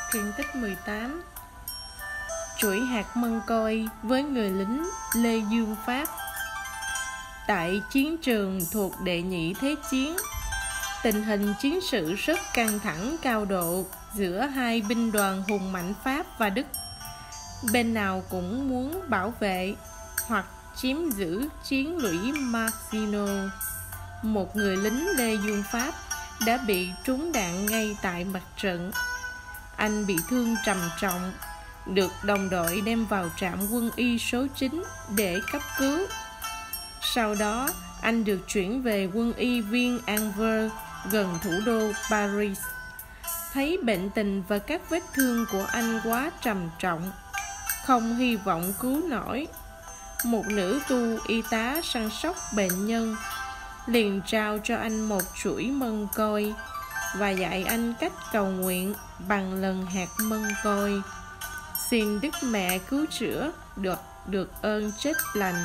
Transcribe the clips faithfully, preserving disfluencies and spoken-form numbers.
Truyện tích mười tám. Chuỗi hạt mân côi với người lính Lê Dương Pháp. Tại chiến trường thuộc Đệ Nhị Thế Chiến, tình hình chiến sự rất căng thẳng cao độ giữa hai binh đoàn hùng mạnh Pháp và Đức. Bên nào cũng muốn bảo vệ hoặc chiếm giữ chiến lũy Maginot. Một người lính Lê Dương Pháp đã bị trúng đạn ngay tại mặt trận. Anh bị thương trầm trọng, được đồng đội đem vào trạm quân y số chín để cấp cứu. Sau đó, anh được chuyển về quân y viên Anvers, gần thủ đô Paris. Thấy bệnh tình và các vết thương của anh quá trầm trọng, không hy vọng cứu nổi, một nữ tu y tá săn sóc bệnh nhân liền trao cho anh một chuỗi mân côi và dạy anh cách cầu nguyện bằng lần hạt mân côi, xin Đức Mẹ cứu chữa được được ơn chết lành.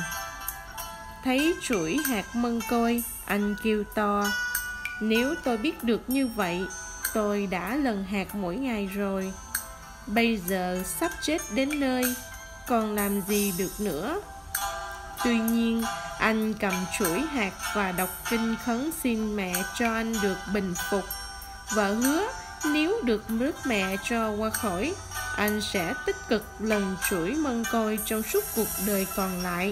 Thấy chuỗi hạt mân côi, anh kêu to: "Nếu tôi biết được như vậy, tôi đã lần hạt mỗi ngày rồi. Bây giờ sắp chết đến nơi, còn làm gì được nữa?" Tuy nhiên, anh cầm chuỗi hạt và đọc kinh khấn xin mẹ cho anh được bình phục, và hứa nếu được Đức Mẹ cho qua khỏi, anh sẽ tích cực lần chuỗi mân côi trong suốt cuộc đời còn lại.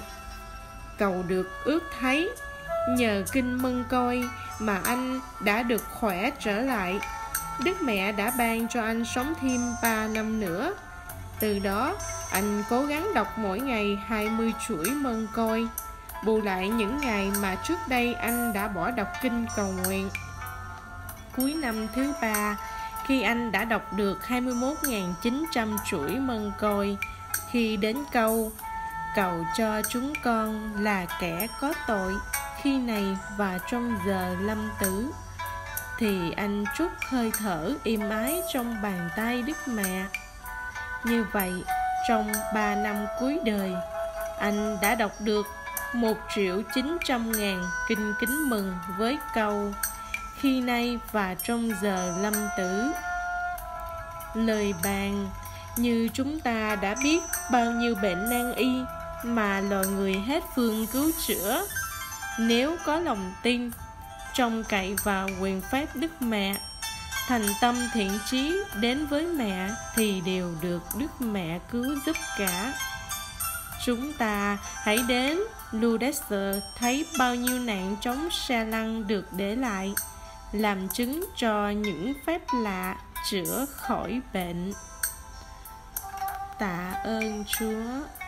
Cầu được ước thấy, nhờ kinh mân côi mà anh đã được khỏe trở lại. Đức Mẹ đã ban cho anh sống thêm ba năm nữa. Từ đó, anh cố gắng đọc mỗi ngày hai mươi chuỗi mân côi, bù lại những ngày mà trước đây anh đã bỏ đọc kinh cầu nguyện. Cuối năm thứ ba, khi anh đã đọc được hai mươi mốt nghìn chín trăm chuỗi mân côi, khi đến câu "Cầu cho chúng con là kẻ có tội khi này và trong giờ lâm tử", thì anh trút hơi thở êm ái trong bàn tay Đức Mẹ. Như vậy, trong ba năm cuối đời, anh đã đọc được một triệu chín trăm ngàn kinh kính mừng với câu "Khi nay và trong giờ lâm tử". Lời bàn như chúng ta đã biết bao nhiêu bệnh nan y mà loài người hết phương cứu chữa. Nếu có lòng tin, trông cậy vào quyền phép Đức Mẹ, thành tâm thiện chí đến với mẹ, thì đều được Đức Mẹ cứu giúp cả. Chúng ta hãy đến Lourdes thấy bao nhiêu nạn chống xe lăn được để lại, làm chứng cho những phép lạ chữa khỏi bệnh. Tạ ơn Chúa.